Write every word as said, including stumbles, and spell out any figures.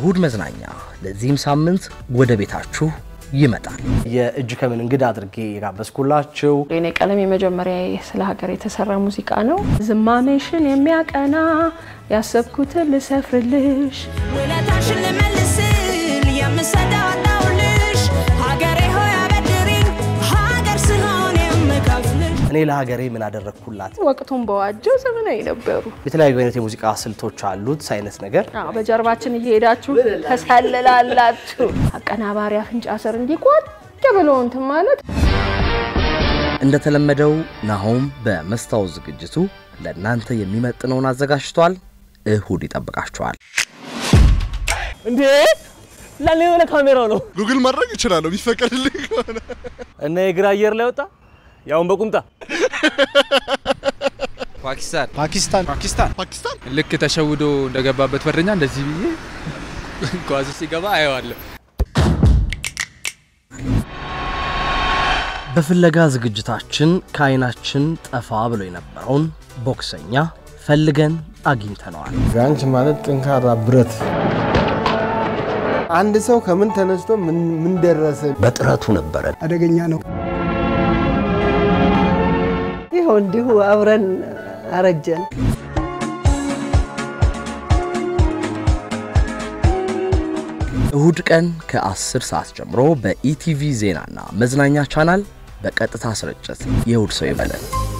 እሁድ መዝናኛ ለዚህም ሳምንት ወደ ቤታችሁ ይመጣል የእጅ ከምን እንግዳ አድርጌ የጋበዝኩላችሁ የኔ ቀለም የመጀመሪያ ስለ ሀገር የተሰራ ሙዚቃ ነው ዝማሜሽን የሚያቀና ያሰብኩትን ልሰፍርልሽ ወለታሽን ለመልስል የምሰዳውልሽ ሀገሬ ሆይ አበድሪኝ ሀገር ስለሆነ የምከፍልሽ እኔ ለሀገሬ ምን አደረኩላት ወቅቱን በዋጀው ዘመናዊ ነበሩ የተለያዩ አይነት የሙዚቃ ስልቶች አሉት ሳይነስ ነገር አዎ በጀርባችን እየሄዳችሁ ተሰልላላችሁ አቀናባሪ አፍንጫ ስር እንዲቆጥ ብለው እንትን ማለት እንደተለመደው ናሆም በመስታው ዝግጅቱ ለእናንተ የሚመጥነውን አዘጋጅቷል እሁድ ይጠብቃችኋል እንዴ ለኔ ወለ ካሜራው ነው ጉግል ማድረግ ይችላል ቢፈቀድልኝ ከሆነ እና የግራ አየር ላይ ወጣ ያውን በቁምጣ ፓኪስታን ፓኪስታን ፓኪስታን ፓኪስታን ልክ ተሸውዶ እንደገባበት በረኛ እንደዚህ ብዬ ጓዝ ሲገባ አየዋለሁ በፍለጋ ዝግጅታችን ካይናችን ጠፋ ብሎ የነበረውን ቦክሰኛ ፈልገን አግኝተነዋል ጋንች ማለት ጥንካራ ብረት አንድ ሰው ከምን ተነስቶ ምን ምን ደረሰ በጥረቱ ነበር አደገኛ ነው ይሄው እንዲሁ አብረን አረጀን እሁድ ቀን ከ10 ሰዓት ጀምሮ በኢቲቪ ዜናና መዝናኛ ቻናል በቀጥታ ስርጭት የእሁድ ሰው ይበለን